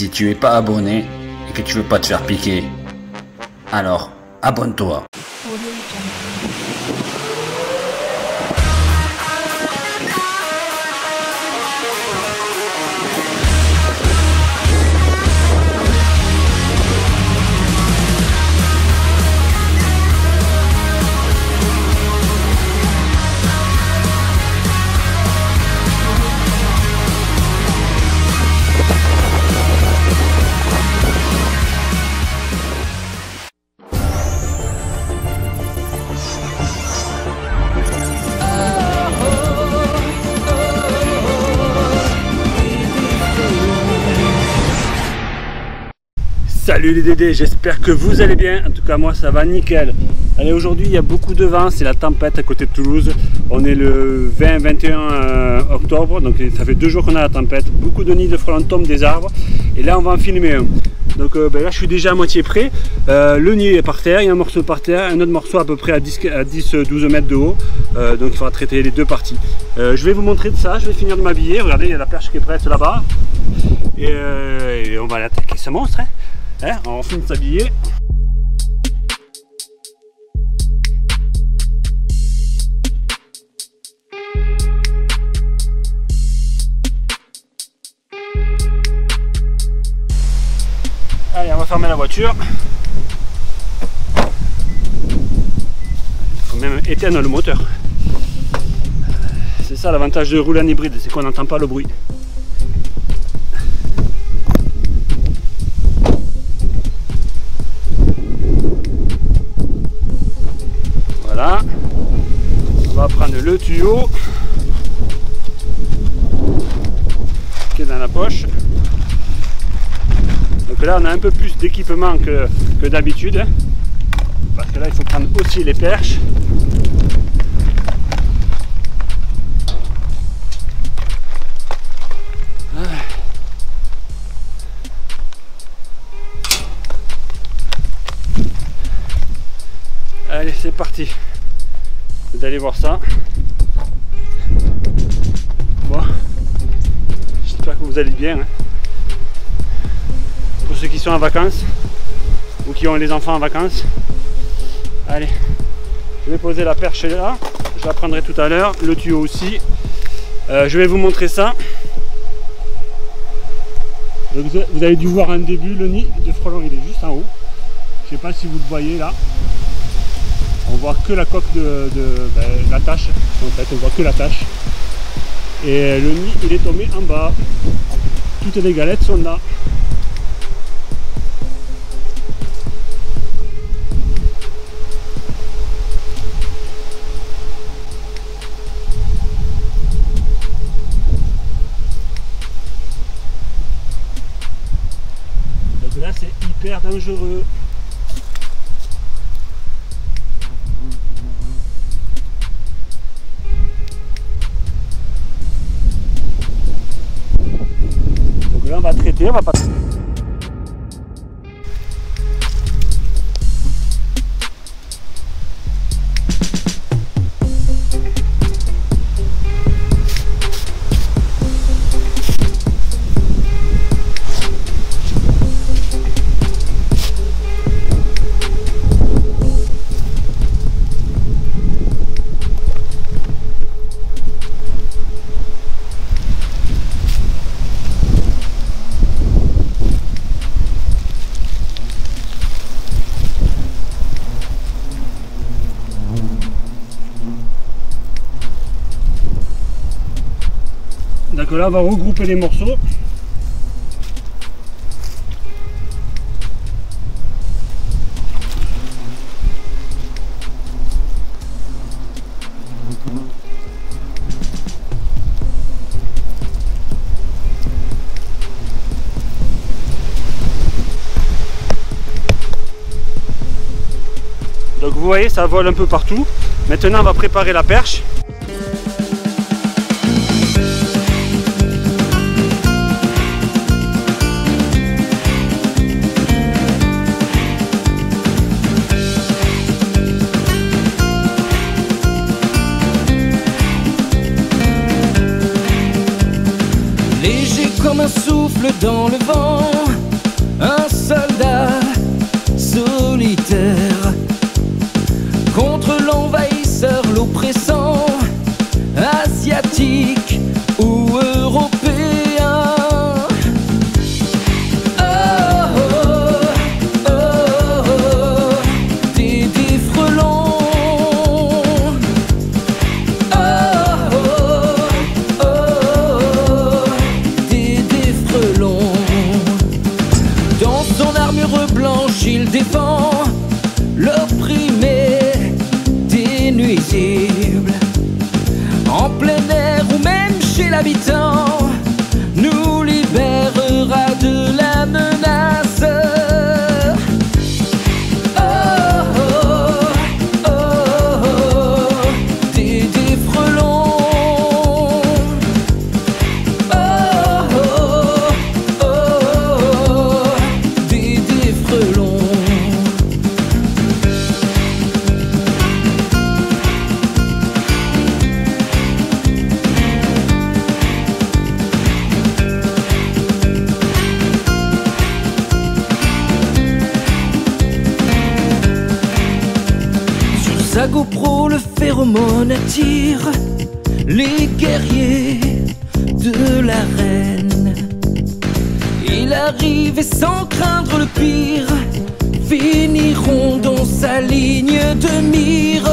Si tu es pas abonné et que tu veux pas te faire piquer, alors abonne-toi. Salut les Dédés, j'espère que vous allez bien. En tout cas moi ça va nickel. Allez, aujourd'hui il y a beaucoup de vent, c'est la tempête à côté de Toulouse. On est le 20-21 octobre, donc ça fait 2 jours qu'on a la tempête. Beaucoup de nids de frelons tombent des arbres et là on va en filmer un. Donc là je suis déjà à moitié prêt. Le nid est par terre, il y a un morceau par terre, un autre morceau à peu près à 10-12 mètres de haut. Donc il faudra traiter les deux parties. Je vais vous montrer de ça, je vais finir de m'habiller. Regardez, il y a la perche qui est prête là-bas. Et on va l'attaquer ce monstre. Hein, on finit de s'habiller. Allez, on va fermer la voiture. Il faut même éteindre le moteur. C'est ça l'avantage de rouler en hybride, c'est qu'on n'entend pas le bruit. Voilà, on va prendre le tuyau qui est dans la poche. Donc là on a un peu plus d'équipement que d'habitude, parce que là il faut prendre aussi les perches. Allez, c'est parti. Vous allez voir ça. Bon, j'espère que vous allez bien. Hein. Pour ceux qui sont en vacances ou qui ont les enfants en vacances. Allez, je vais poser la perche là. Je la prendrai tout à l'heure. Le tuyau aussi. Je vais vous montrer ça. Donc, vous avez dû voir un début. Le nid de frelon, il est juste en haut. Je ne sais pas si vous le voyez là. On voit que la coque de la tâche, en fait, on voit que la tâche. Et le nid, il est tombé en bas. Toutes les galettes sont là. Donc là, c'est hyper dangereux. On va traiter, on va pas. Donc là on va regrouper les morceaux. Donc vous voyez, ça vole un peu partout. Maintenant on va préparer la perche. Léger comme un souffle dans le vent, blanche, il défend l'opprimé des nuisibles. En plein air ou même chez l'habitant, nous libérera de la menace. Sa GoPro, le phéromone attire les guerriers de l'arène. Il arrive et sans craindre le pire, finiront dans sa ligne de mire.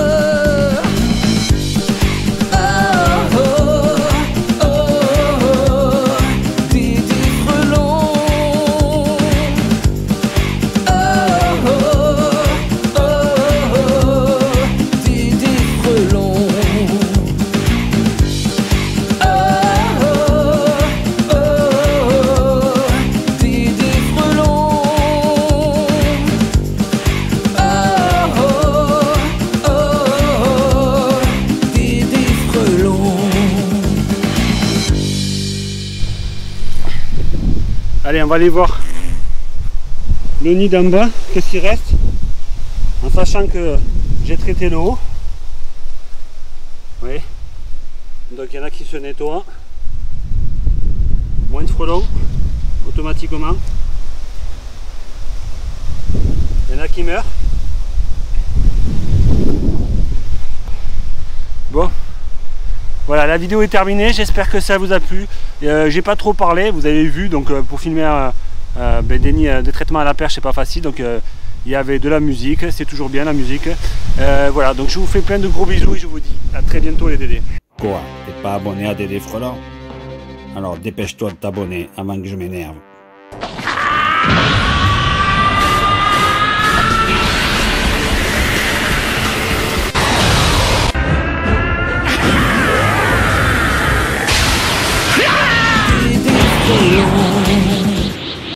Allez, on va aller voir le nid d'en bas, qu'est-ce qu'il reste, en sachant que j'ai traité le haut. Oui. Donc il y en a qui se nettoient. Moins de frelons, automatiquement. Il y en a qui meurent. Bon. Voilà, la vidéo est terminée, j'espère que ça vous a plu. J'ai pas trop parlé, vous avez vu, donc pour filmer des traitements à la perche, c'est pas facile, donc il y avait de la musique, c'est toujours bien la musique. Voilà, donc je vous fais plein de gros bisous et je vous dis à très bientôt les Dédés. Quoi? T'es pas abonné à Dédé Frelon? Alors dépêche-toi de t'abonner avant que je m'énerve. Des frelons.